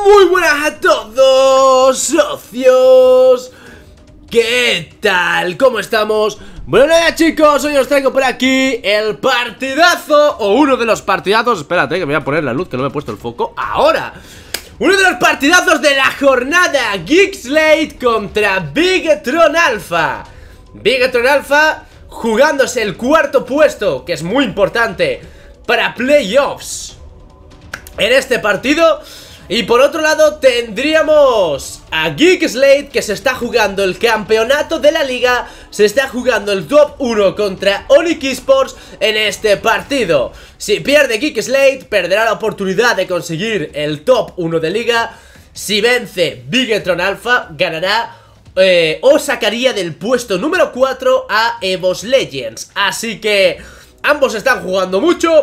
Muy buenas a todos, socios. ¿Qué tal? ¿Cómo estamos? Bueno, nada, chicos, hoy os traigo por aquí el partidazo, o uno de los partidazos. Espérate, que me voy a poner la luz, que no me he puesto el foco. Ahora, uno de los partidazos de la jornada: Geekslate contra Bigetron Alpha. Bigetron Alpha jugándose el cuarto puesto, que es muy importante para playoffs en este partido. Y por otro lado tendríamos a Geekslate, que se está jugando el campeonato de la liga. Se está jugando el top 1 contra Onyx Esports en este partido. Si pierde Geekslate, perderá la oportunidad de conseguir el top 1 de liga. Si vence Bigetron Alpha, ganará o sacaría del puesto número 4 a EVOS Legends. Así que ambos están jugando mucho.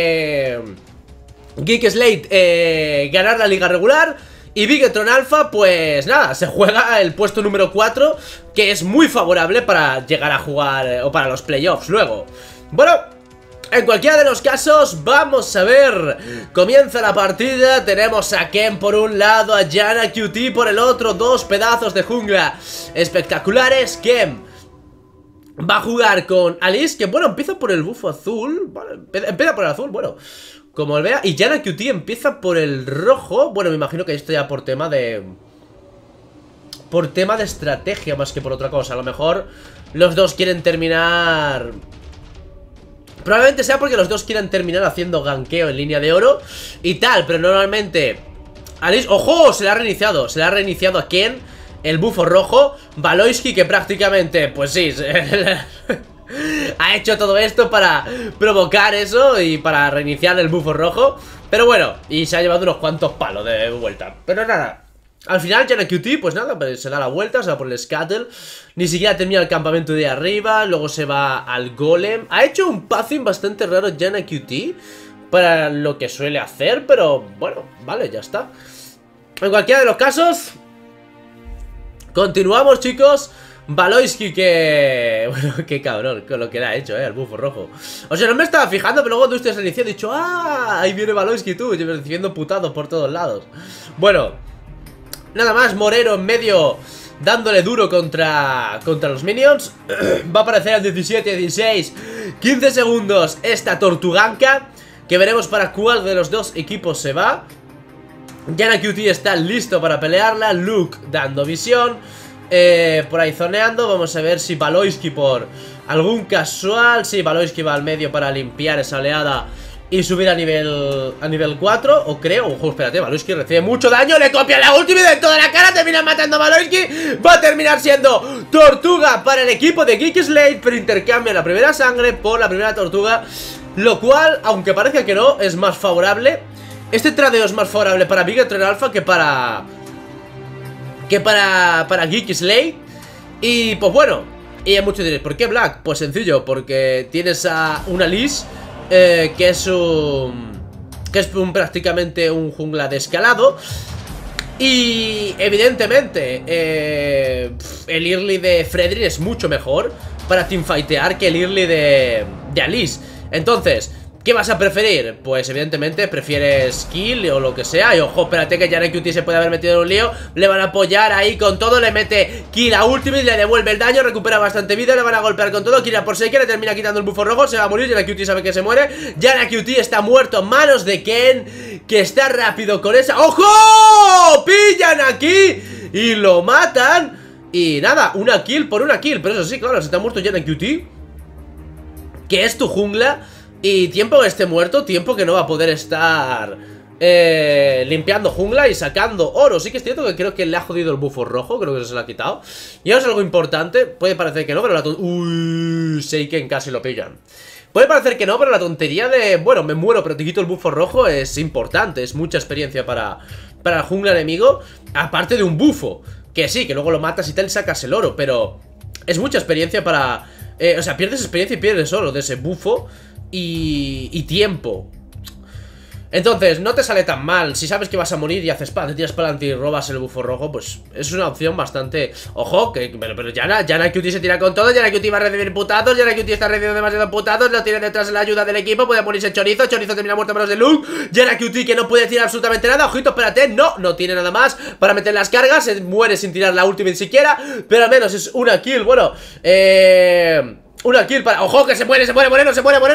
Geekslate ganar la liga regular, y Bigetron Alpha, pues nada, se juega el puesto número 4, que es muy favorable para llegar a jugar o para los playoffs luego. Bueno, en cualquiera de los casos, vamos a ver. Comienza la partida. Tenemos a Ken por un lado, a Janna QT por el otro. Dos pedazos de jungla espectaculares. Ken va a jugar con Alice, que bueno, empieza por el bufo azul. Vale, empieza por el azul, bueno, como el vea. Y Janna QT empieza por el rojo. Bueno, me imagino que esto ya por tema de estrategia más que por otra cosa. A lo mejor los dos quieren terminar. Probablemente sea porque los dos quieran terminar haciendo ganqueo en línea de oro y tal. Pero normalmente Alice, ¡ojo! Se le ha reiniciado. Se le ha reiniciado a Ken el bufo rojo. Valoisky, que prácticamente, pues sí, ha hecho todo esto para provocar eso y para reiniciar el bufo rojo. Pero bueno, y se ha llevado unos cuantos palos de vuelta. Pero nada, al final Janna QT, pues nada, pues se da la vuelta, se va por el Scuttle. Ni siquiera termina el campamento de arriba. Luego se va al Golem. Ha hecho un pathing bastante raro Janna QT para lo que suele hacer, pero bueno, vale, ya está. En cualquiera de los casos, continuamos, chicos. Valoisky, que... bueno, qué cabrón con lo que le ha hecho, el bufo rojo. O sea, no me estaba fijando, pero luego tú estás iniciando y he dicho, ¡ah! Ahí viene Valoisky, tú, yo recibiendo putados por todos lados. Bueno, nada más, Morero en medio dándole duro contra los minions. Va a aparecer al 17, 16, 15 segundos esta Tortuganka, que veremos para cuál de los dos equipos se va. Janna QT está listo para pelearla. Luke dando visión. Por ahí zoneando. Vamos a ver si Valoisky por algún casual. Sí, Valoisky va al medio para limpiar esa oleada y subir a nivel 4. O creo, ojo, espérate, Valoisky recibe mucho daño. Le copia la última y de toda la cara termina matando a Valoisky. Va a terminar siendo tortuga para el equipo de Geekslate, pero intercambia la primera sangre por la primera tortuga, lo cual, aunque parezca que no, es más favorable. Este tradeo es más favorable para Bigetron Alpha que para Geekslate. Y pues bueno, y hay muchos diréis, ¿por qué Black? Pues sencillo, porque tienes a una Liz, que es prácticamente un jungla de escalado. Y evidentemente el early de Fredrin es mucho mejor para teamfightear que el early de Alice. Entonces, ¿qué vas a preferir? Pues evidentemente prefieres kill o lo que sea. Y ojo, espérate que Janna QT se puede haber metido en un lío. Le van a apoyar ahí con todo. Le mete kill a ultimate, le devuelve el daño, recupera bastante vida. Le van a golpear con todo. Kira por Seike, le termina quitando el bufo rojo. Se va a morir, Janna QT sabe que se muere. Janna QT está muerto en manos de Ken, que está rápido con esa. ¡Ojo! Pillan aquí y lo matan. Y nada, una kill por una kill. Pero eso sí, claro, se te ha muerto Janna QT, que es tu jungla. Y tiempo que esté muerto, tiempo que no va a poder estar limpiando jungla y sacando oro. Sí que es cierto que creo que le ha jodido el bufo rojo. Creo que se lo ha quitado. Y ahora es algo importante. Puede parecer que no, pero la uy, Seiken casi lo pillan. Puede parecer que no, pero la tontería de, bueno, me muero pero te quito el bufo rojo es importante. Es mucha experiencia para el jungla enemigo. Aparte de un bufo, que sí, que luego lo matas y tal y sacas el oro, pero es mucha experiencia para... o sea, pierdes experiencia y pierdes oro de ese bufo. Y tiempo. Entonces, no te sale tan mal. Si sabes que vas a morir y haces paz, te tiras para adelante y robas el bufo rojo, pues es una opción bastante... Ojo, pero Yana Cutie se tira con todo. Yana Cutie va a recibir putazos. Yana Cutie está recibiendo demasiados putazos. Lo tiene detrás de la ayuda del equipo. Puede morirse Chorizo. Chorizo termina muerto a manos de Luke. Yana Cutie que no puede tirar absolutamente nada. Ojito, espérate. No tiene nada más para meter las cargas. Se muere sin tirar la ultimate siquiera. Pero al menos es una kill. Bueno, una kill para... ¡Ojo! Que se muere Moreno, se muere Moreno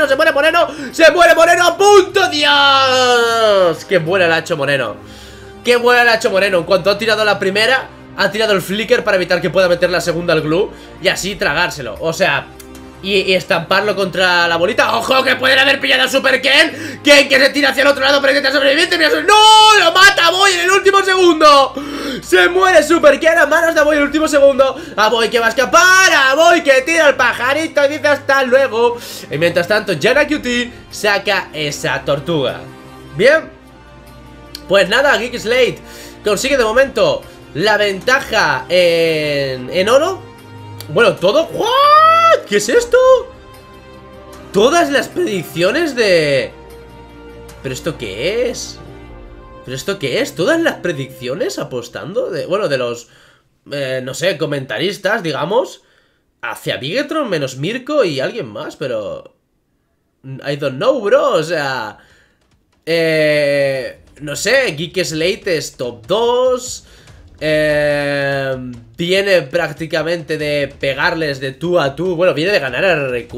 a punto, Dios. ¡Qué buena la ha hecho Moreno! ¡Qué buena la ha hecho Moreno! En cuanto ha tirado la primera, ha tirado el flicker para evitar que pueda meter la segunda al glue y así tragárselo. O sea... Y estamparlo contra la bolita. ¡Ojo! Que pueden haber pillado a Super Ken. Ken que se tira hacia el otro lado para intentar sobrevivir. ¡No! ¡Lo mata a Boy en el último segundo! Se muere Super Ken a manos de Boy en el último segundo. A Boy que va a escapar. A Boy que tira el pajarito y dice hasta luego. Y mientras tanto, Yana Cutie saca esa tortuga. Bien. Pues nada, Geek Slate consigue de momento la ventaja en oro. Bueno, todo... ¿What? ¿Qué es esto? Todas las predicciones de... ¿Pero esto qué es? ¿Pero esto qué es? ¿Todas las predicciones apostando? Bueno, de los... no sé, comentaristas, digamos, hacia Bigetron menos Mirko y alguien más, pero... I don't know, bro, o sea... no sé, Geek Slate es top 2... viene prácticamente de pegarles de tú a tú. Bueno, viene de ganar a RQ.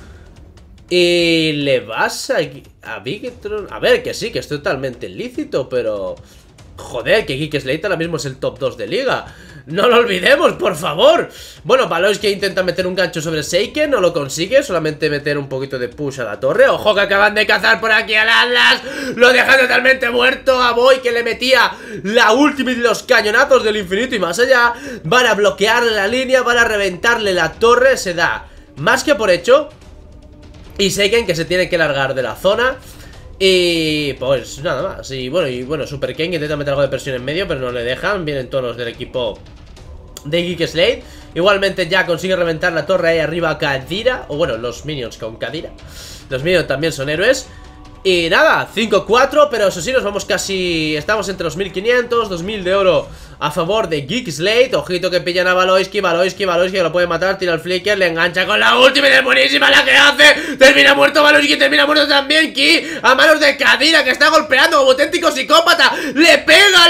Y le vas a Bigetron. A ver, que sí, que es totalmente lícito, pero... Joder, que Geek Slate ahora mismo es el top 2 de liga. No lo olvidemos, por favor. Bueno, Valois que intenta meter un gancho sobre Seiken. No lo consigue, solamente meter un poquito de push a la torre. Ojo que acaban de cazar por aquí al Atlas. Lo dejan totalmente muerto. A Boy que le metía la ultimate y los cañonazos del infinito y más allá. Van a bloquearle la línea, van a reventarle la torre. Se da más que por hecho. Y Seiken que se tiene que largar de la zona. Y pues nada más. Y bueno, Super Ken intenta meter algo de presión en medio, pero no le dejan. Vienen todos los del equipo de Geek Slate. Igualmente ya consigue reventar la torre ahí arriba a Kadira. O bueno, los minions con Kadira. Los minions también son héroes. Y nada, 5-4, pero eso sí, nos vamos casi... Estamos entre los 1500, 2000 de oro a favor de Geek Slate. Ojito que pillan a Valoisky que lo puede matar, tira el flicker, le engancha con la última y es buenísima la que hace. Termina muerto Valoisky, termina muerto también Ki a manos de Kadira que está golpeando como auténtico psicópata. Le pega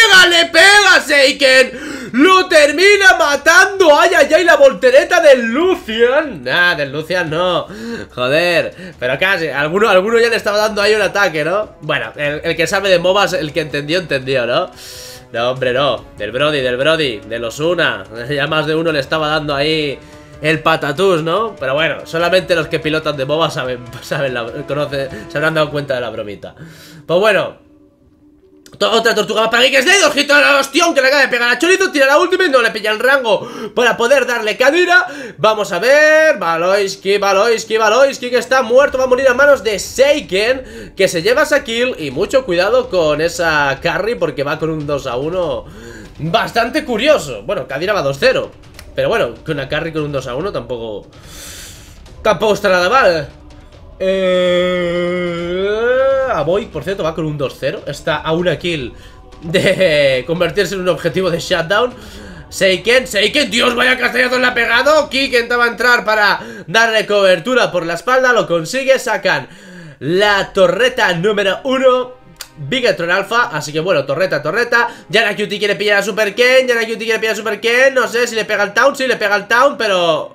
Seiken. ¡Lo termina matando! ¡Ay, ay, ay! La voltereta del Lucian. Nah, del Lucian no. Joder, pero casi. Alguno ya le estaba dando ahí un ataque, ¿no? Bueno, el que sabe de MOBAs, el que entendió, ¿no? No, hombre, no. Del Brody, del Osuna. Ya más de uno le estaba dando ahí el patatús, ¿no? Pero bueno, solamente los que pilotan de MOBA se habrán dado cuenta de la bromita. Pues bueno. Otra tortuga más para Geek Slate. Ojito al ostión que le acaba de pegar a Chorizo. Tira la última y no le pilla el rango para poder darle Kadira. Vamos a ver. Valoisky que está muerto. Va a morir a manos de Seiken, que se lleva esa kill. Y mucho cuidado con esa carry, porque va con un 2-1 bastante curioso. Bueno, Kadira va 2-0, pero bueno, que una carry con un 2-1 tampoco está nada mal. A Boy, por cierto, va con un 2-0. Está a una kill de convertirse en un objetivo de shutdown. Seiken, Dios, vaya castañazo le ha pegado. Ki que intentaba entrar para darle cobertura por la espalda. Lo consigue, sacan la torreta número 1 Bigetron Alpha, así que bueno, torreta. Yana Cutie quiere pillar a Super Ken. No sé si le pega el taunt. Sí, le pega el taunt, pero...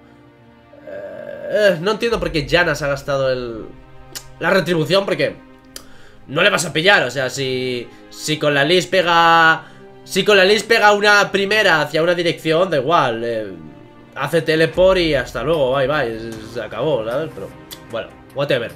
no entiendo por qué Yana se ha gastado la retribución, porque no le vas a pillar. O sea, si con la Liz pega... Si con la Liz pega una primera hacia una dirección, da igual. Hace teleport y hasta luego, bye, se acabó, ¿sabes? Pero bueno, whatever.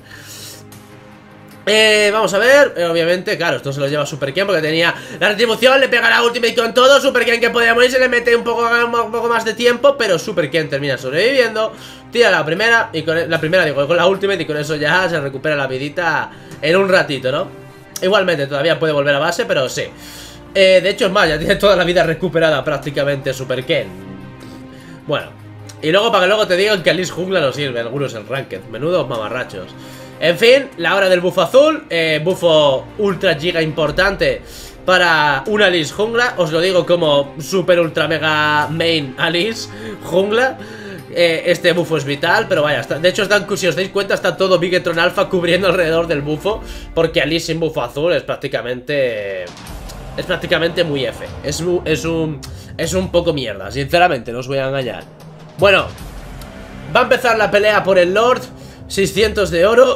Vamos a ver, obviamente, claro, esto se lo lleva Super Ken porque tenía la retribución, le pega la ultimate con todo. Super Ken que podía morir, se le mete un poco más de tiempo, pero Super Ken termina sobreviviendo. Tira la primera, y con la ultimate, y con eso ya se recupera la vidita en un ratito, ¿no? Igualmente, todavía puede volver a base, pero sí. De hecho, es más, ya tiene toda la vida recuperada prácticamente Super Ken. Bueno, y luego para que luego te digan que Alice Jungla no sirve, algunos en Ranked. Menudos mamarrachos. En fin, la hora del bufo azul, bufo ultra giga importante para una Alice jungla. Os lo digo como super ultra mega main Alice jungla. Este bufo es vital, pero vaya, de hecho si os dais cuenta está todo Bigetron Alpha cubriendo alrededor del bufo, porque Alice sin bufo azul es prácticamente muy F. Es un poco mierda, sinceramente, no os voy a engañar. Bueno, va a empezar la pelea por el Lord. 600 de oro.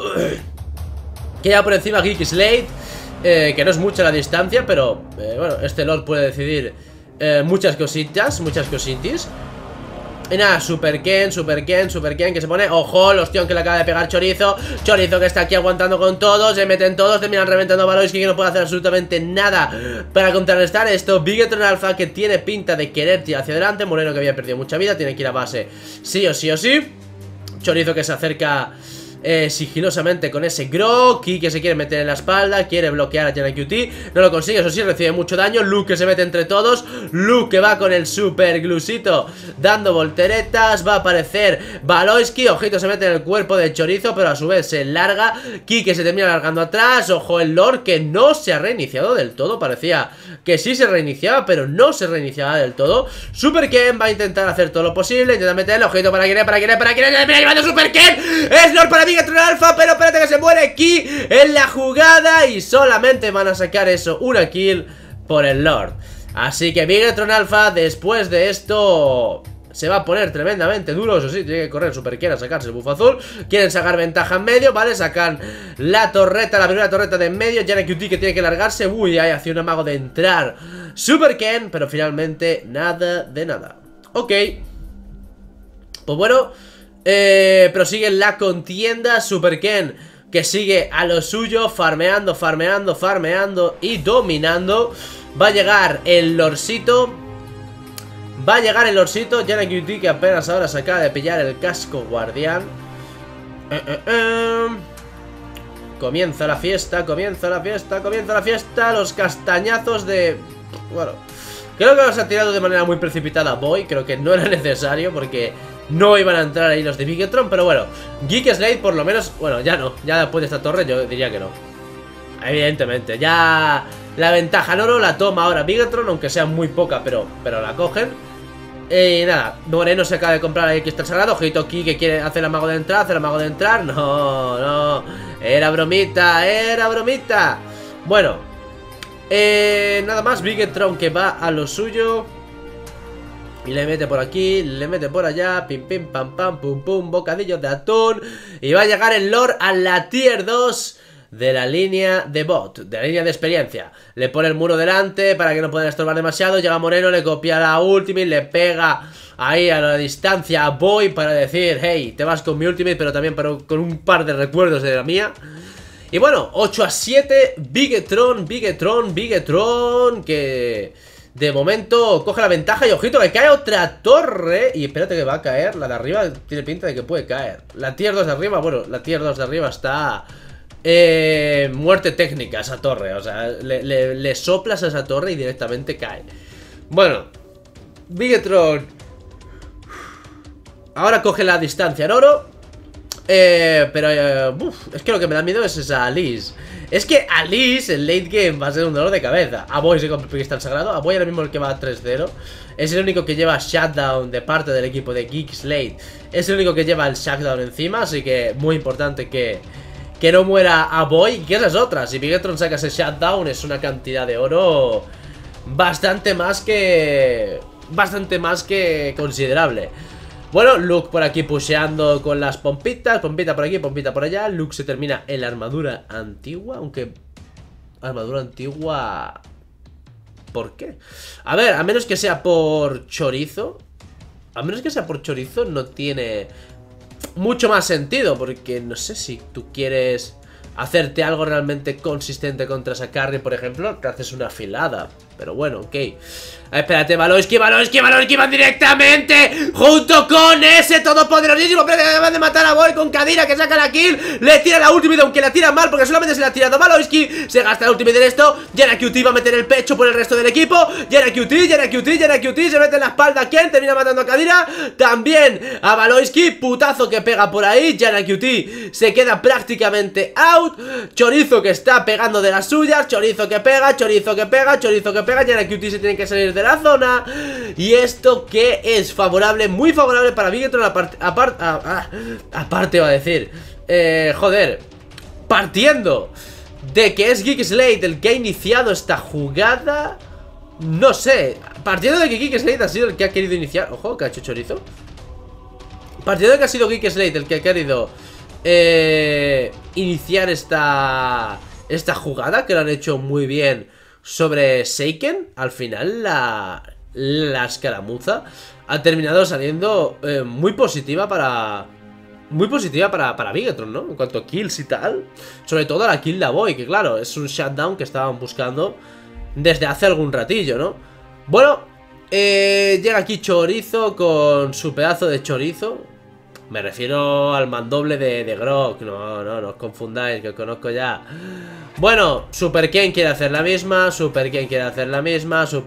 Queda por encima Geek Slate, que no es mucha la distancia, pero bueno, este Lord puede decidir muchas cositas, muchas cositis. Y nada, Super Ken, que se pone, ojo, el ostión que le acaba de pegar Chorizo. Chorizo que está aquí aguantando con todos. Se meten todos, terminan reventando a Valoisky, que no puede hacer absolutamente nada para contrarrestar esto. Bigetron Alpha, que tiene pinta de querer tirar hacia adelante. Moreno, que había perdido mucha vida, tiene que ir a base sí o sí. Chorizo que se acerca sigilosamente con ese Grog. Ki que se quiere meter en la espalda, quiere bloquear a Janna QT, no lo consigue, eso sí, recibe mucho daño. Luke que se mete entre todos, Luke que va con el super glusito dando volteretas, va a aparecer Valoisky, ojito, se mete en el cuerpo de Chorizo, pero a su vez se larga. Ki que se termina largando atrás, ojo el Lord que no se ha reiniciado del todo, parecía que sí se reiniciaba, pero no se reiniciaba del todo. Super Ken va a intentar hacer todo lo posible, intenta meter el ojito para Ken, termina llevando Super Ken, es Lord para Bigetron Alpha, pero espérate que se muere Ki en la jugada y solamente van a sacar eso, una kill por el Lord. Así que Bigetron Alpha después de esto se va a poner tremendamente duro, eso sí, tiene que correr Super Ken a sacarse el bufo azul. Quieren sacar ventaja en medio, ¿vale? Sacan la torreta, la primera torreta de en medio. Janna QT que tiene que largarse, uy, ahí hace un amago de entrar Super Ken, pero finalmente nada de nada. Ok, pues bueno, prosigue la contienda. Super Ken que sigue a lo suyo, farmeando y dominando. Va a llegar el Lorcito. Janna QT que apenas ahora se acaba de pillar el casco guardián. Comienza la fiesta. Los castañazos de... Bueno, creo que los ha tirado de manera muy precipitada Boy. Creo que no era necesario porque no iban a entrar ahí los de Bigetron. Pero bueno, Geek Slate por lo menos... Bueno, ya no, ya después de esta torre yo diría que no. Evidentemente, ya la ventaja en oro la toma ahora Bigetron, aunque sea muy poca, pero la cogen. Y nada, Moreno se acaba de comprar ahí Cristal Sagrado. Ojito Ki que quiere hacer el amago de entrar, No, era bromita. Bueno, nada más, Bigetron que va a lo suyo y le mete por aquí, le mete por allá, pim pam pam, pum pum, bocadillos de atún. Y va a llegar el Lord a la tier 2 de la línea de bot, de la línea de experiencia. Le pone el muro delante para que no puedan estorbar demasiado. Llega Moreno, le copia la ultimate, le pega ahí a la distancia a Boy para decir, hey, te vas con mi ultimate, pero también con un par de recuerdos de la mía. Y bueno, 8-7, Bigetron, que de momento coge la ventaja. Y ojito que cae otra torre. Y espérate que va a caer, la de arriba tiene pinta de que puede caer. La tier 2 de arriba, bueno, la tier 2 de arriba está... muerte técnica a esa torre. O sea, le soplas a esa torre y directamente cae. Bueno, Bigetron ahora coge la distancia en oro. Pero es que lo que me da miedo es esa Alice. Es que Alice en late game va a ser un dolor de cabeza. Aboy se compra el cristal sagrado. Aboy ahora mismo el que va a 3-0. Es el único que lleva shutdown de parte del equipo de Geek Slate. Es el único que lleva el shutdown encima. Así que muy importante que no muera Aboy. Y que esa es otra. Si Bigetron saca ese shutdown es una cantidad de oro bastante más que considerable. Bueno, Luke por aquí pusheando con las pompitas. Pompita por aquí, pompita por allá. Luke se termina en la armadura antigua. Aunque... armadura antigua... ¿Por qué? A ver, a menos que sea por Chorizo. No tiene mucho más sentido. Porque no sé si tú quieres hacerte algo realmente consistente contra esa carry, por ejemplo, te haces una afilada. Pero bueno, ok. Espérate, Valoisky van directamente junto con ese todopoderosísimo. Pero acaban de matar a Boy con Kadira, que saca la kill. Le tira la ultimate, aunque la tira mal, porque solamente se la ha tirado Valoisky. Se gasta la ultimate en esto. Yana QT va a meter el pecho por el resto del equipo. Yana QT, se mete en la espalda. ¿Quién? Termina matando a Kadira. También a Valoisky, putazo que pega por ahí. Yana QT se queda prácticamente out. Chorizo que está pegando de las suyas. Chorizo que pega. Yana QT se tiene que salir de la zona. Y esto que es favorable, muy favorable para Bigetron. Aparte va a decir, joder, partiendo de que es Geekslate el que ha iniciado esta jugada. No sé, partiendo de que Geekslate ha sido el que ha querido iniciar. Ojo, que ha hecho Chorizo. Partiendo de que ha sido Geekslate el que ha querido iniciar esta jugada, que lo han hecho muy bien sobre Seiken. Al final la escaramuza ha terminado saliendo muy positiva para Bigetron, ¿no? En cuanto a kills y tal. Sobre todo la kill de Boy, que claro, es un shutdown que estaban buscando desde hace algún ratillo, ¿no? Bueno, llega aquí Chorizo con su pedazo de chorizo. Me refiero al mandoble de Grok. No os confundáis, que os conozco ya. Bueno, Super Ken quiere hacer la misma. Super Ken quiere hacer la misma. Se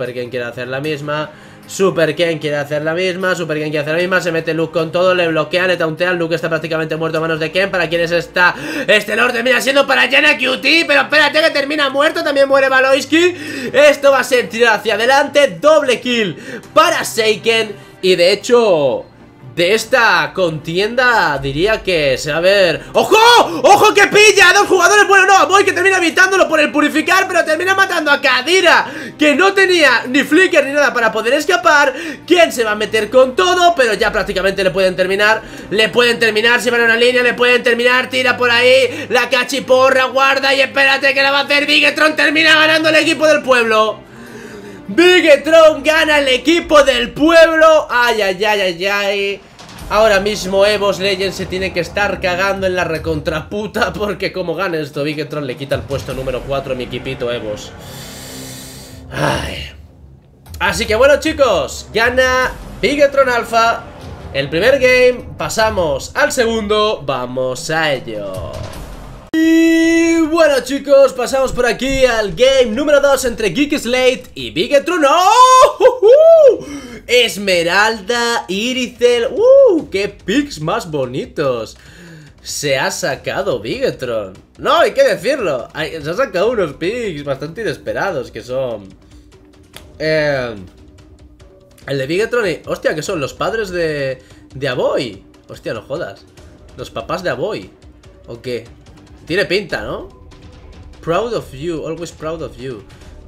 mete Luke con todo, le bloquean, le tauntean. Luke está prácticamente muerto a manos de Ken. ¿Para quién es esta? Este Lord termina siendo para Yana QT. Pero espérate, que termina muerto. También muere Valoisky. Esto va a ser tirar hacia adelante. Doble kill para Seiken. Y de hecho, de esta contienda diría que se va a ver... ¡Ojo! ¡Ojo que pilla! Dos jugadores, bueno, no, a Boy que termina evitándolo por el purificar, pero termina matando a Kadira, que no tenía ni flicker ni nada para poder escapar. ¿Quién se va a meter con todo? Pero ya prácticamente le pueden terminar. Si van a una línea, le pueden terminar. Tira por ahí, la cachiporra, guarda y espérate que la va a hacer Bigetron. Termina ganando el equipo del pueblo. Bigetron gana el equipo del pueblo. Ay. Ahora mismo Evos Legends se tiene que estar cagando en la recontraputa, porque como gane esto Bigetron le quita el puesto número 4 a mi equipito Evos. Ay. Así que bueno, chicos, gana Bigetron Alpha el primer game. Pasamos al segundo. Vamos a ello. Y bueno, chicos, pasamos por aquí al game número 2 entre Geekslate y Bigetron. ¡Oh! Esmeralda, Iricel. ¡Qué picks más bonitos! Se ha sacado Bigetron. No, hay que decirlo. Se ha sacado unos picks bastante inesperados, que son... el de Bigetron y... Hostia, que son los padres de Aboy. Hostia, no jodas. Los papás de Aboy. ¿O qué? Tiene pinta, ¿no? Proud of you, always proud of you.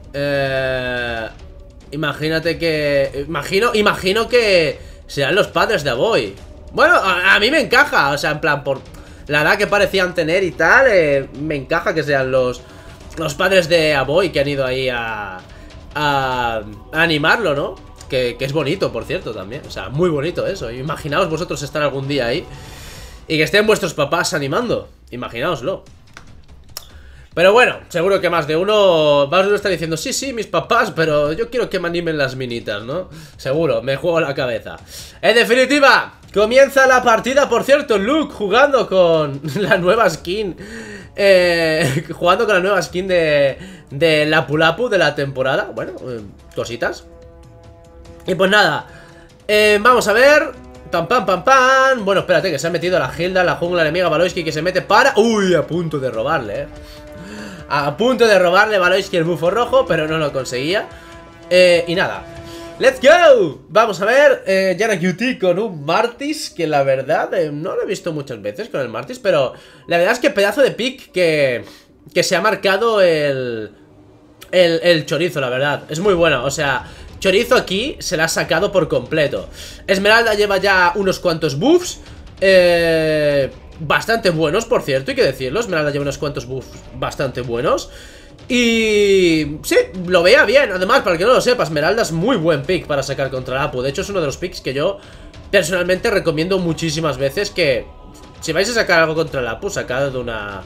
Imagínate que... Imagino que serán los padres de Aboy. Bueno, a mí me encaja. O sea, en plan, por la edad que parecían tener y tal, me encaja que sean los padres de Aboy que han ido ahí a animarlo, ¿no? Que es bonito, por cierto, también. O sea, muy bonito eso. Imaginaos vosotros estar algún día ahí y que estén vuestros papás animando. Imaginaoslo. Pero bueno, seguro que más de uno va a estar diciendo: sí, mis papás, pero yo quiero que me animen las minitas, ¿no? Seguro, me juego la cabeza. En definitiva, comienza la partida. Por cierto, Luke jugando con la nueva skin, jugando con la nueva skin de Lapu Lapu de la temporada. Bueno, cositas. Y pues nada, vamos a ver. Pam. Bueno, espérate, que se ha metido la Hilda, la jungla enemiga. Valoisky que se mete para... Uy, a punto de robarle, a punto de robarle Valoisky el bufo rojo, pero no lo conseguía. Y nada, ¡let's go! Vamos a ver, Yana QT con un Martis, que la verdad no lo he visto muchas veces con el Martis, pero la verdad es que pedazo de pick que se ha marcado el chorizo, la verdad. Es muy bueno, o sea... Chorizo aquí se la ha sacado por completo. Esmeralda lleva ya unos cuantos buffs bastante buenos, por cierto, hay que decirlo. Esmeralda lleva unos cuantos buffs bastante buenos. Y... sí, lo veía bien. Además, para el que no lo sepa, Esmeralda es muy buen pick para sacar contra Lapu. De hecho, es uno de los picks que yo personalmente recomiendo muchísimas veces. Que si vais a sacar algo contra Lapu, sacad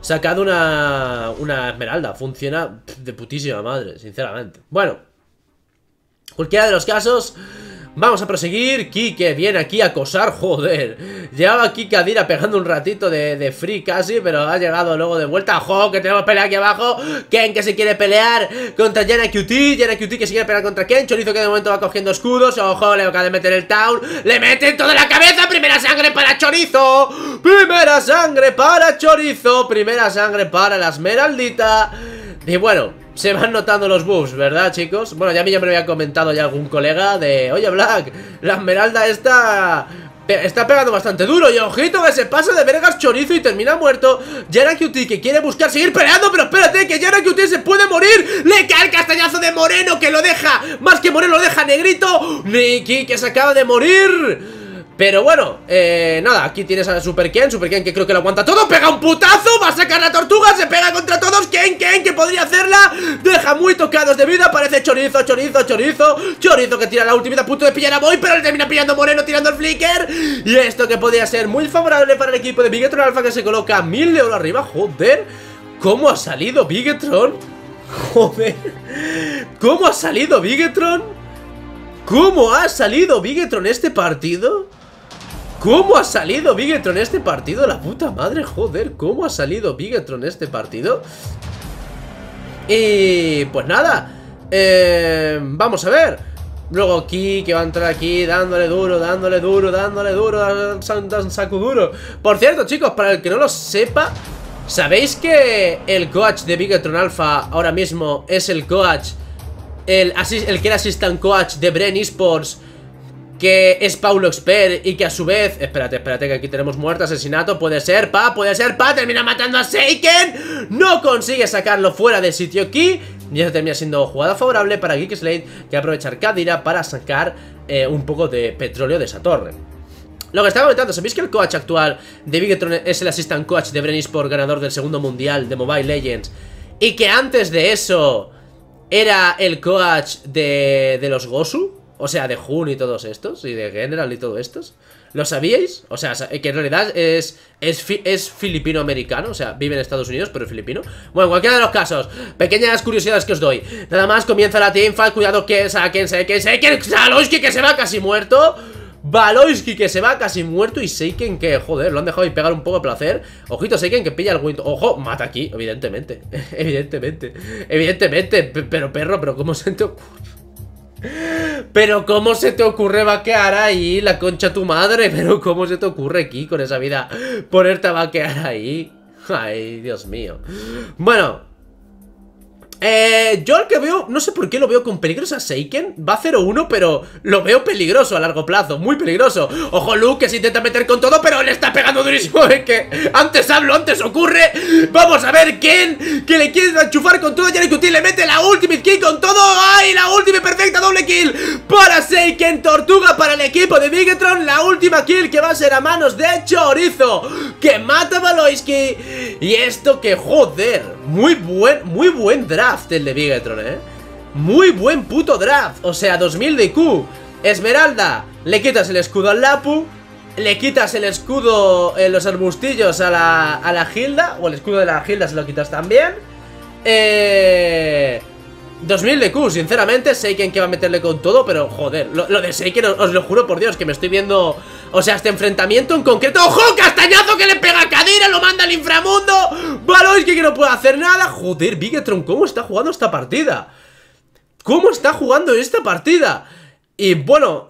sacado una esmeralda. Funciona de putísima madre, sinceramente. Bueno, cualquiera de los casos, vamos a proseguir. Kike viene aquí a acosar, joder. Llevaba aquí Kadira pegando un ratito de free casi, pero ha llegado luego de vuelta. ¡Ojo! Que tenemos pelea aquí abajo. Ken que se quiere pelear contra Yana QT. Yana QT que se quiere pelear contra Ken. Chorizo que de momento va cogiendo escudos. ¡Ojo! Le acaba de meter el town. ¡Le meten toda la cabeza! ¡Primera sangre para Chorizo! ¡Primera sangre para Chorizo! ¡Primera sangre para la esmeraldita! Y bueno, se van notando los buffs, ¿verdad, chicos? Bueno, ya a mí ya me lo había comentado ya algún colega de... Oye, Black, la esmeralda está pegando bastante duro. Y ojito que se pasa de vergas Chorizo y termina muerto. Yana QT que quiere buscar seguir peleando, pero espérate, que Yana QT se puede morir. Le cae el castañazo de Moreno que lo deja, más que Moreno lo deja negrito. Nikki que se acaba de morir. Pero bueno, nada, aquí tienes a Super Ken que creo que lo aguanta todo. Pega un putazo, va a sacar la tortuga, se pega contra todos. Ken que podría hacerla. Deja muy tocados de vida, parece Chorizo que tira la última, a punto de pillar a Boy, pero le termina pillando Moreno tirando el flicker. Y esto que podría ser muy favorable para el equipo de Bigetron Alpha, que se coloca 1000 de oro arriba. Joder, ¿cómo ha salido Bigetron? Joder, ¿cómo ha salido Bigetron? ¿Cómo ha salido Bigetron este partido? ¿Cómo ha salido Bigetron este partido? La puta madre, joder, ¿cómo ha salido Bigetron este partido? Y pues nada, vamos a ver. Luego aquí, que va a entrar aquí dándole duro a Sakuduro. Por cierto, chicos, para el que no lo sepa, ¿sabéis que el coach de Bigetron Alpha ahora mismo es el coach, el que era assistant coach de Bren Esports, que es Paulo Expert y que a su vez... Espérate, que aquí tenemos muerte, asesinato. Puede ser, termina matando a Seiken. No consigue sacarlo fuera del sitio aquí. Y eso termina siendo jugada favorable para Geekslate, que va a aprovechar Kadira para sacar un poco de petróleo de esa torre. Lo que estaba comentando, ¿sabéis que el coach actual de Bigetron es el assistant coach de Bren Esports, ganador del segundo mundial de Mobile Legends? Y que antes de eso era el coach de los Gosu, o sea, de Hun y todos estos, y de General y todos estos. ¿Lo sabíais? O sea, que en realidad es filipino-americano, o sea, vive en Estados Unidos, pero es filipino. Bueno, en cualquiera de los casos, pequeñas curiosidades que os doy. Nada más, comienza la teamfight, cuidado que saquen, Valoisky que se va casi muerto. Valoisky que se va casi muerto. Y Seiken que, joder, lo han dejado ahí pegar un poco de placer. Ojito Seiken que pilla el win. Ojo, mata aquí, evidentemente. Evidentemente, pero perro, pero ¿cómo se te ocurre? Pero ¿cómo se te ocurre vaquear ahí? La concha tu madre. Pero ¿cómo se te ocurre aquí con esa vida ponerte a vaquear ahí? Ay, Dios mío. Bueno, yo el que veo, no sé por qué lo veo con peligros a Seiken. Va 0-1, pero lo veo peligroso a largo plazo, muy peligroso. Ojo Luke que se intenta meter con todo, pero le está pegando durísimo. Que antes hablo, antes ocurre. Vamos a ver Ken, que le quiere enchufar con todo. Yana QT le mete la ultimate kill con todo. ¡Ay! La última perfecta, doble kill para Seiken. Tortuga para el equipo de Bigetron. La última kill que va a ser a manos de Chorizo, que mata a Valoisky. Y esto que, joder, muy buen draft el de Bigetron, muy buen puto draft. O sea, 2000 de IQ. Esmeralda, le quitas el escudo al Lapu, le quitas el escudo en los arbustillos a la Hilda, o el escudo de la Hilda se lo quitas también. 2000 de Q, sinceramente. Seiken que va a meterle con todo, pero joder, lo de Seiken, os lo juro por Dios, que me estoy viendo. O sea, este enfrentamiento en concreto. ¡Ojo! ¡Castañazo que le pega a Kadira! ¡Lo manda al inframundo! Valoisky que no puede hacer nada. Joder, Bigetron, ¿cómo está jugando esta partida? ¿Cómo está jugando esta partida? Y bueno,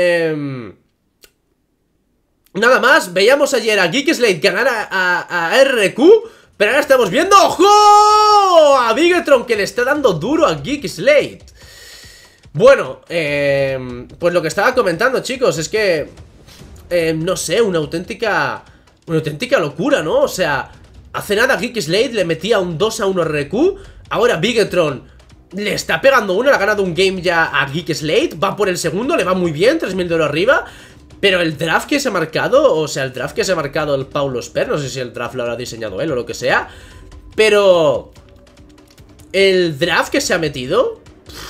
nada más, veíamos ayer a Geekslate ganar a RQ, pero ahora estamos viendo, ¡ojo! A Bigetron que le está dando duro a Geekslate. Bueno, pues lo que estaba comentando, chicos, es que no sé, una auténtica locura, ¿no? O sea, hace nada Geekslate le metía un 2-1 RQ. Ahora Bigetron le está pegando uno, le ha ganado un game ya a Geekslate. Va por el segundo, le va muy bien, 3000 de oro arriba. Pero el draft que se ha marcado, o sea, el draft que se ha marcado el Paulo Sper, no sé si el draft lo habrá diseñado él o lo que sea, pero el draft que se ha metido,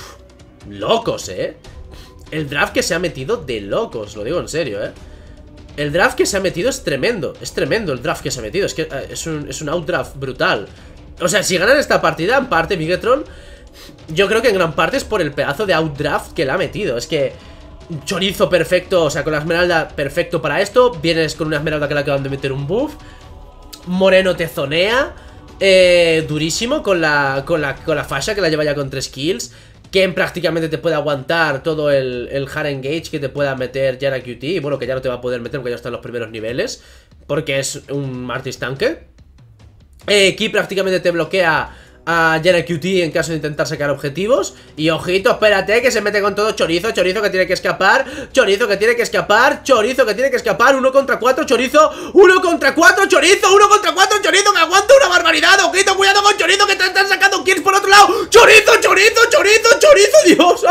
locos, el draft que se ha metido de locos, lo digo en serio, El draft que se ha metido es tremendo. Es tremendo el draft que se ha metido. Es que es un outdraft brutal. O sea, si ganan esta partida, en parte, Bigetron, yo creo que en gran parte es por el pedazo de outdraft que le ha metido. Es que chorizo perfecto, o sea, con la esmeralda perfecto para esto. Vienes con una esmeralda que le acaban de meter un buff. Moreno te zonea durísimo con la fascia que la lleva ya con 3 kills. Ken prácticamente te puede aguantar todo el hard engage que te pueda meter Yana QT. Y bueno, que ya no te va a poder meter porque ya está en los primeros niveles, porque es un Martis tanque. Ki prácticamente te bloquea a Yana QT en caso de intentar sacar objetivos. Y ojito, espérate, que se mete con todo Chorizo. Chorizo que tiene que escapar. Chorizo que tiene que escapar. Chorizo que tiene que escapar. 1 contra 4, Chorizo. 1 contra 4, Chorizo. 1 contra 4, Chorizo, que aguanta una barbaridad. Ojito, cuidado con Chorizo, que te están sacando kills por otro lado. Chorizo, Chorizo, Chorizo, Chorizo. Dios.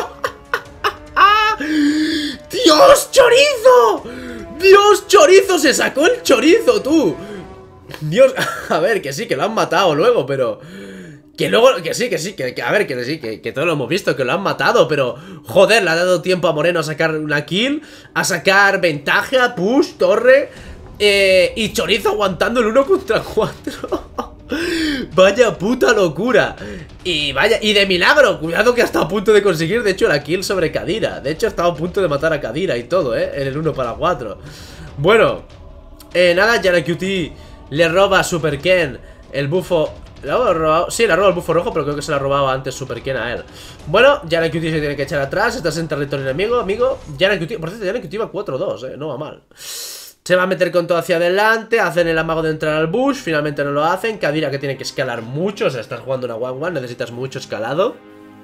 Dios, Chorizo. Dios, Chorizo, se sacó el Chorizo, tú. Dios, a ver, que sí, que lo han matado luego, pero... Que luego, que sí, a ver, que sí, que todos lo hemos visto, que lo han matado, pero... Joder, le ha dado tiempo a Moreno a sacar una kill, a sacar ventaja, push, torre... y Chorizo aguantando el 1 contra 4. Vaya puta locura. Y vaya, y de milagro, cuidado que ha estado a punto de conseguir, de hecho, la kill sobre Kadira. De hecho, ha estado a punto de matar a Kadira y todo, en el 1 para 4. Bueno, nada, Yana QT le roba a Super Ken el bufo. ¿Le ha robado? Sí, le ha robado el bufo rojo, pero creo que se lo ha robado antes Super Ken a él. Bueno, Yana QT se tiene que echar atrás. Estás en territorio enemigo, amigo. Yana QT, por cierto, Yana QT va 4-2, no va mal. Se va a meter con todo hacia adelante. Hacen el amago de entrar al bush. Finalmente no lo hacen. Kadira que tiene que escalar mucho. O sea, estás jugando una 1-1. Necesitas mucho escalado.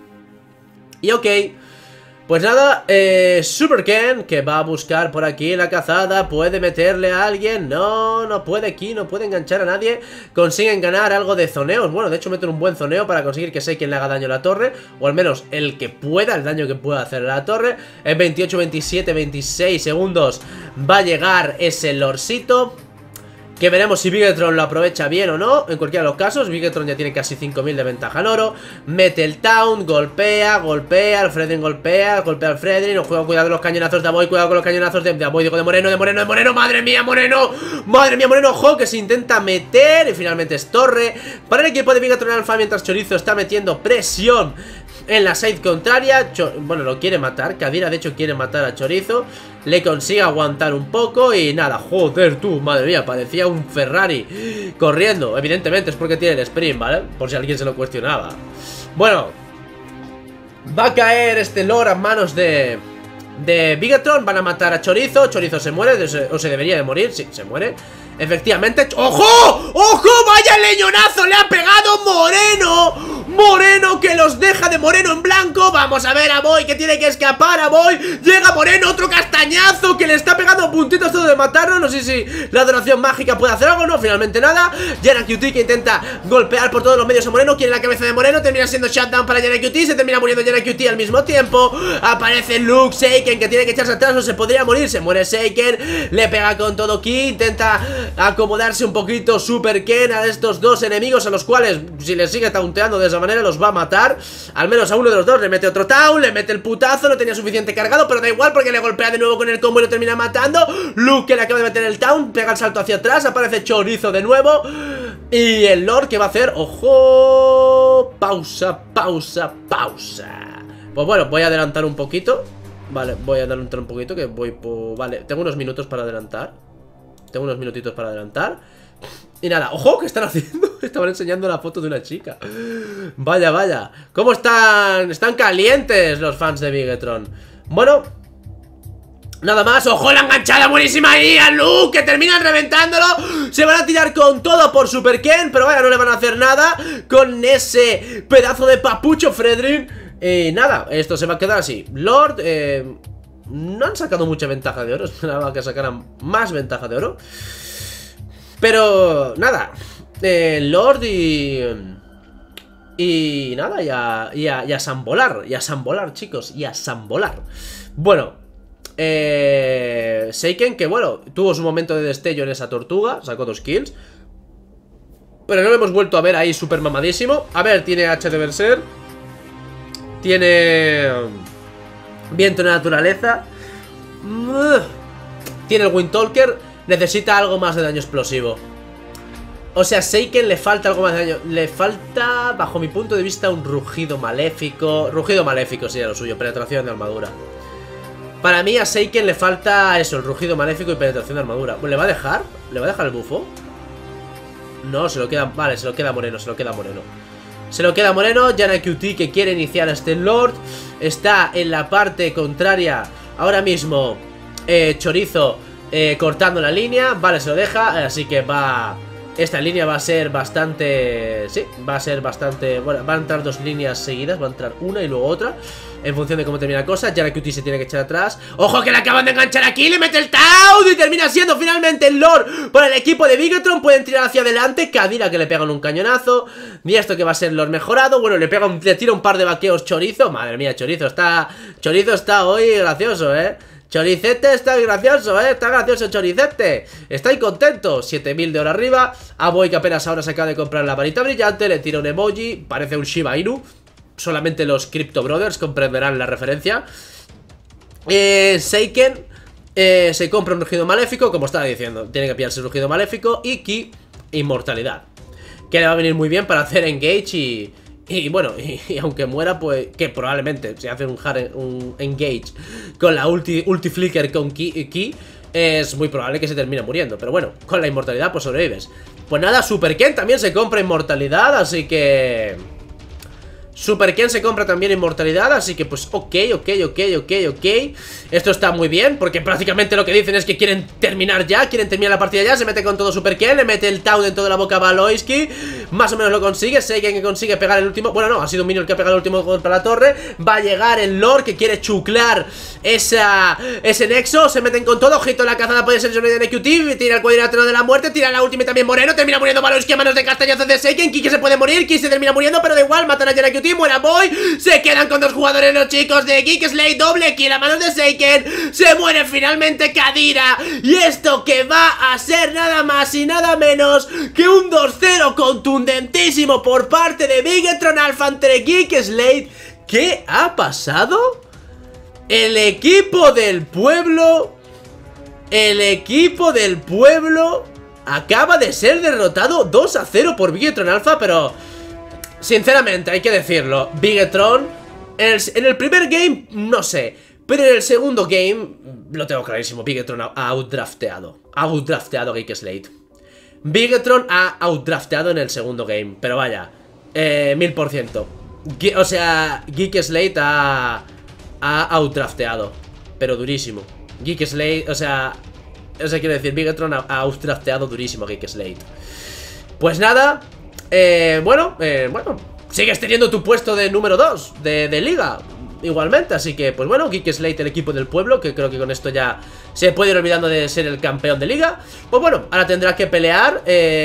Y ok. Pues nada, Super Ken, que va a buscar por aquí la cazada. ¿Puede meterle a alguien? No, no puede aquí, no puede enganchar a nadie. Consiguen ganar algo de zoneos. Bueno, de hecho meten un buen zoneo para conseguir que Seiken le haga daño a la torre. O al menos el que pueda, el daño que pueda hacer a la torre. En 28, 27, 26 segundos va a llegar ese lorcito, que veremos si Bigetron lo aprovecha bien o no. En cualquiera de los casos, Bigetron ya tiene casi 5000 de ventaja en oro. Mete el taunt, golpea, el Fredrin golpea al Fredrin. No juega, cuidado con los cañonazos de Aboy, cuidado con los cañonazos de Aboy, digo, de Moreno. Madre mía, Moreno, ojo, que se intenta meter. Y finalmente es torre para el equipo de Bigetron Alpha, mientras Chorizo está metiendo presión en la side contraria. Bueno, lo quiere matar. Kadira de hecho quiere matar a Chorizo. Le consigue aguantar un poco y nada, joder tú, madre mía, parecía un Ferrari corriendo. Evidentemente es porque tiene el sprint, ¿vale? Por si alguien se lo cuestionaba. Bueno, va a caer este lore a manos de Bigetron. Van a matar a Chorizo. Chorizo se muere, o se debería de morir. Sí, se muere. Efectivamente. ¡Ojo! ¡Ojo! ¡Vaya leñonazo! ¡Le ha pegado Moreno! Moreno que los deja de Moreno en blanco. Vamos a ver a Boy que tiene que escapar. A Boy llega Moreno, otro castañazo que le está pegando puntitos todo de matarlo. No sé si la donación mágica puede hacer algo. No, finalmente nada. Yana QT que intenta golpear por todos los medios a Moreno. Quiere la cabeza de Moreno. Termina siendo shutdown para Yana QT. Se termina muriendo Yana QT al mismo tiempo. Aparece Luke Seiken que tiene que echarse atrás o se podría morir. Se muere Seiken. Le pega con todo Ki. Intenta acomodarse un poquito Super Ken a estos dos enemigos, a los cuales si les sigue taunteando de esa manera los va a matar. Al menos a uno de los dos le mete otro taunt, le mete el putazo, no tenía suficiente cargado, pero da igual porque le golpea de nuevo con el combo y lo termina matando. Luke que le acaba de meter el taunt, pega el salto hacia atrás, aparece Chorizo de nuevo. Y el Lord que va a hacer, ojo, pausa. Pues bueno, voy a adelantar un poquito. Vale, voy a adelantar un poquito que voy por... Vale, tengo unos minutos para adelantar. Tengo unos minutitos para adelantar. Y nada, ¡ojo! ¿Qué están haciendo? Estaban enseñando la foto de una chica. Vaya, vaya. ¿Cómo están? Están calientes los fans de Bigetron. Bueno, nada más. ¡Ojo! La enganchada buenísima ahí a Luke, que terminan reventándolo. Se van a tirar con todo por Super Ken, pero vaya, no le van a hacer nada con ese pedazo de papucho Fredrin. Y nada, esto se va a quedar así. Lord, no han sacado mucha ventaja de oro. Esperaba que sacaran más ventaja de oro. Pero nada, Lord y nada, y a sambolar. Y a sambolar, chicos, y a sambolar. Bueno, Seiken, que bueno, tuvo su momento de destello en esa tortuga. Sacó 2 kills, pero no lo hemos vuelto a ver ahí súper mamadísimo. A ver, tiene H de Berserk, tiene viento de naturaleza. tiene el Windtalker, necesita algo más de daño explosivo. O sea, Seiken le falta algo más de daño. Le falta, bajo mi punto de vista, un rugido maléfico. Rugido maléfico sería lo suyo, penetración de armadura. Para mí a Seiken le falta eso, el rugido maléfico y penetración de armadura. ¿Le va a dejar? ¿Le va a dejar el bufo? No, se lo queda... Vale, se lo queda Moreno, se lo queda Moreno. Se lo queda Moreno. Yana QT, que quiere iniciar a este Lord, está en la parte contraria ahora mismo. Chorizo cortando la línea. Vale, se lo deja, así que va... Esta línea va a ser bastante... Sí, va a ser bastante... Bueno, van a entrar dos líneas seguidas. Va a entrar una y luego otra, en función de cómo termina la cosa. Yana QT se tiene que echar atrás. ¡Ojo que le acaban de enganchar aquí! ¡Le mete el Taunt! Y termina siendo finalmente el Lord por el equipo de Bigetron. Pueden tirar hacia adelante. Kadira, que le pegan un cañonazo. Y esto que va a ser Lord mejorado. Bueno, le tira un par de vaqueos Chorizo. Madre mía, Chorizo está hoy gracioso, Choricete está gracioso, está gracioso Choricete. Está ahí contento, 7000 de oro arriba. A Boy, que apenas ahora se acaba de comprar la varita brillante, le tira un emoji, parece un Shiba Inu. Solamente los Crypto Brothers comprenderán la referencia. Seiken se compra un rugido maléfico, como estaba diciendo. Tiene que pillarse un rugido maléfico. Y Ki, inmortalidad, que le va a venir muy bien para hacer engage y bueno, y aunque muera, pues que probablemente se hace un engage con la ulti flicker con Ki, es muy probable que se termine muriendo. Pero bueno, con la inmortalidad pues sobrevives. Pues nada, Super Ken también se compra inmortalidad, así que... Super Ken se compra también inmortalidad, así que pues ok. Esto está muy bien, porque prácticamente lo que dicen es que quieren terminar ya, quieren terminar la partida ya. Se mete con todo Super Ken, le mete el Taunt en toda la boca a Valoisky. Más o menos lo consigue, Seiken que consigue pegar el último... Bueno, no, ha sido un minion el que ha pegado el último golpe a la torre. Va a llegar el Lord que quiere chuclar ese nexo. Se meten con todo, ojito, la cazada puede ser de NQT. Tira el cuadrilátero de la muerte, tira la última también Moreno. Termina muriendo Valoisky a manos de castañazos de Seiken. Ki que se puede morir, Ki se termina muriendo, pero da igual, matan a NQT. Muera Boy, se quedan con dos jugadores los chicos de Geek Slate, doble kill a manos de Seiken. Se muere finalmente Kadira. Y esto que va a ser nada más y nada menos que un 2-0 contundentísimo por parte de Bigetron Alpha entre Geek Slate. ¿Qué ha pasado? El equipo del pueblo acaba de ser derrotado 2-0 por Bigetron Alpha, pero... Sinceramente, hay que decirlo, Bigetron, en el primer game, no sé, pero en el segundo game, lo tengo clarísimo, Bigetron ha outdrafteado a Geek Slate. Bigetron ha outdrafteado en el segundo game, pero vaya, 1000%. O sea, Geek Slate ha outdrafteado, pero durísimo. Geek Slate, o sea, quiero decir, Bigetron ha outdrafteado durísimo a Geek Slate. Pues nada... bueno, sigues teniendo tu puesto de número 2 de liga igualmente, así que pues bueno, Geek Slate, el equipo del pueblo, que creo que con esto ya se puede ir olvidando de ser el campeón de liga. Pues bueno, ahora tendrá que pelear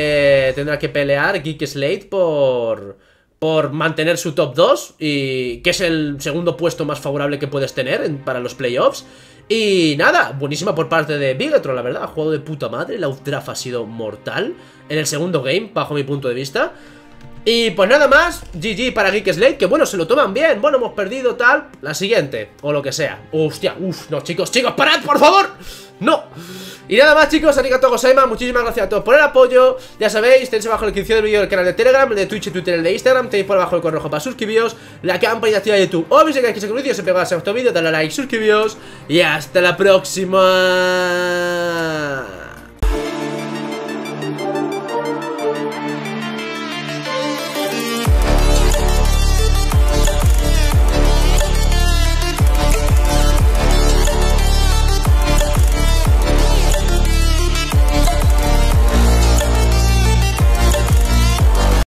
Geek Slate por mantener su top 2, y que es el segundo puesto más favorable que puedes tener para los playoffs. Y nada, buenísima por parte de Bigetron, la verdad, ha jugado de puta madre. La outdraft ha sido mortal en el segundo game, bajo mi punto de vista. Y pues nada más, GG para Geek Slate, que bueno, se lo toman bien. Bueno, hemos perdido tal, la siguiente, o lo que sea. Hostia, no, chicos, parad, por favor. No. Y nada más, chicos, arigatou gozaimasu, muchísimas gracias a todos por el apoyo. Ya sabéis, tenéis abajo en la descripción del vídeo el canal de Telegram, el de Twitch, el Twitter, el de Instagram. Tenéis por abajo el correo para suscribiros, la campanita activa de YouTube. Obvio que se vídeo, se pega a este vídeo, dale a like, suscribiros. Y hasta la próxima.